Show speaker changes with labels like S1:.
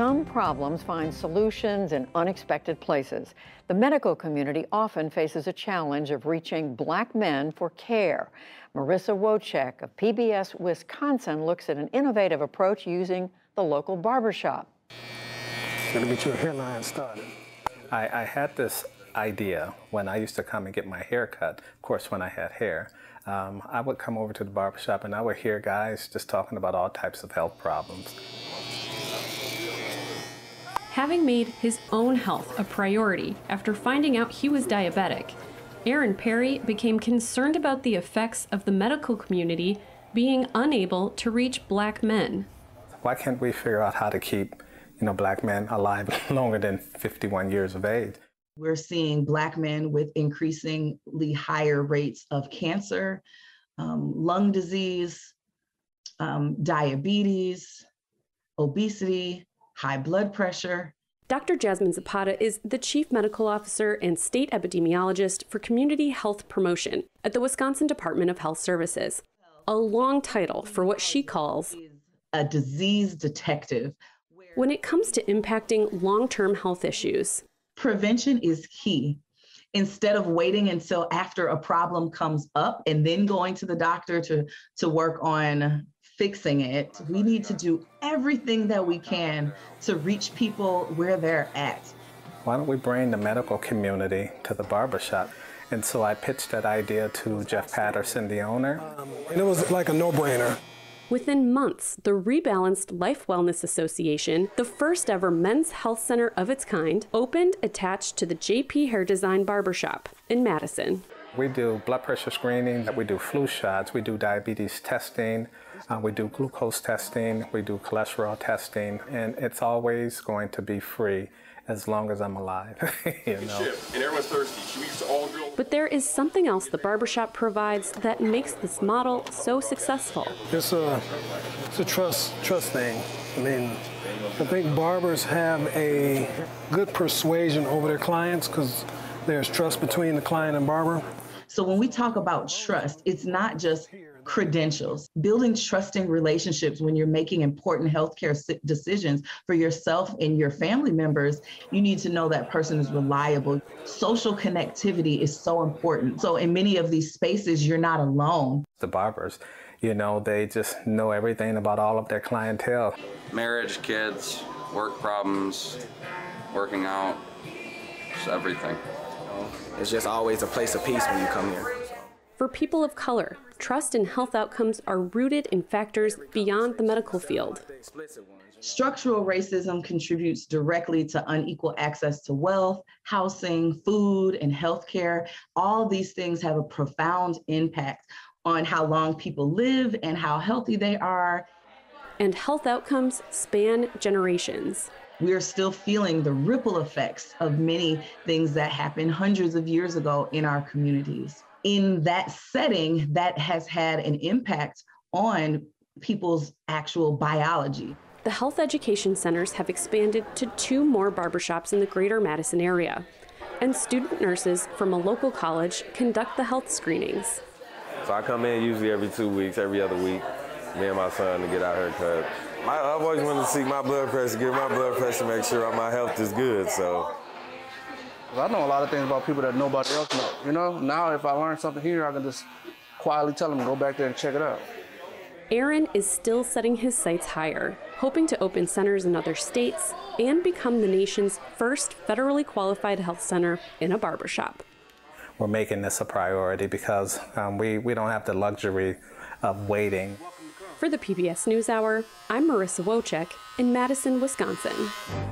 S1: Some problems find solutions in unexpected places. The medical community often faces a challenge of reaching Black men for care. Marisa Wojcik of PBS Wisconsin looks at an innovative approach using the local barbershop.
S2: Gonna get your hairline started.
S3: I had this idea when I used to come and get my hair cut, of course when I had hair. I would come over to the barbershop and I would hear guys just talking about all types of health problems.
S4: Having made his own health a priority after finding out he was diabetic, Aaron Perry became concerned about the effects of the medical community being unable to reach Black men.
S3: Why can't we figure out how to keep, Black men alive longer than 51 years of age?
S5: We're seeing Black men with increasingly higher rates of cancer, lung disease, diabetes, obesity, high blood pressure.
S4: Dr. Jasmine Zapata is the Chief Medical Officer and State Epidemiologist for Community Health Promotion at the Wisconsin Department of Health Services, a long title for what she calls
S5: a disease detective.
S4: When it comes to impacting long-term health issues,
S5: prevention is key. Instead of waiting until after a problem comes up and then going to the doctor to work on fixing it, we need to do everything that we can to reach people where they're at.
S3: Why don't we bring the medical community to the barbershop? And so I pitched that idea to Jeff Patterson, the owner.
S2: And it was like a no-brainer.
S4: Within months, the Rebalanced Life Wellness Association, the first ever men's health center of its kind, opened attached to the JP Hair Design Barbershop in Madison.
S3: We do blood pressure screening, we do flu shots, we do diabetes testing, we do glucose testing, we do cholesterol testing, and it's always going to be free as long as I'm alive,
S6: And everyone's thirsty.
S4: But there is something else the barbershop provides that makes this model so successful.
S2: It's a trust thing. I think barbers have a good persuasion over their clients because there's trust between the client and barber.
S5: So when we talk about trust, it's not just credentials. Building trusting relationships when you're making important healthcare decisions for yourself and your family members, you need to know that person is reliable. Social connectivity is so important. So in many of these spaces, you're not alone.
S3: The barbers, they just know everything about all of their clientele.
S6: Marriage, kids, work problems, working out, just everything.
S7: It's just always a place of peace when you come here.
S4: For people of color, trust and health outcomes are rooted in factors beyond the medical field.
S5: Structural racism contributes directly to unequal access to wealth, housing, food, and healthcare. All these things have a profound impact on how long people live and how healthy they are.
S4: And health outcomes span generations.
S5: We are still feeling the ripple effects of many things that happened hundreds of years ago in our communities. In that setting, that has had an impact on people's actual biology.
S4: The health education centers have expanded to 2 more barbershops in the greater Madison area, and student nurses from a local college conduct the health screenings.
S8: So I come in usually every 2 weeks, every other week, me and my son to get our hair cut. I've always wanted to see my blood pressure, get my blood pressure, make sure my health is good, so.
S9: I know a lot of things about people that nobody else knows, Now if I learn something here, I can just quietly tell them to go back there and check it out.
S4: Aaron is still setting his sights higher, hoping to open centers in other states and become the nation's first federally qualified health center in a barbershop.
S3: We're making this a priority because we don't have the luxury of waiting.
S4: For the PBS NewsHour, I'm Marisa Wojcik in Madison, Wisconsin.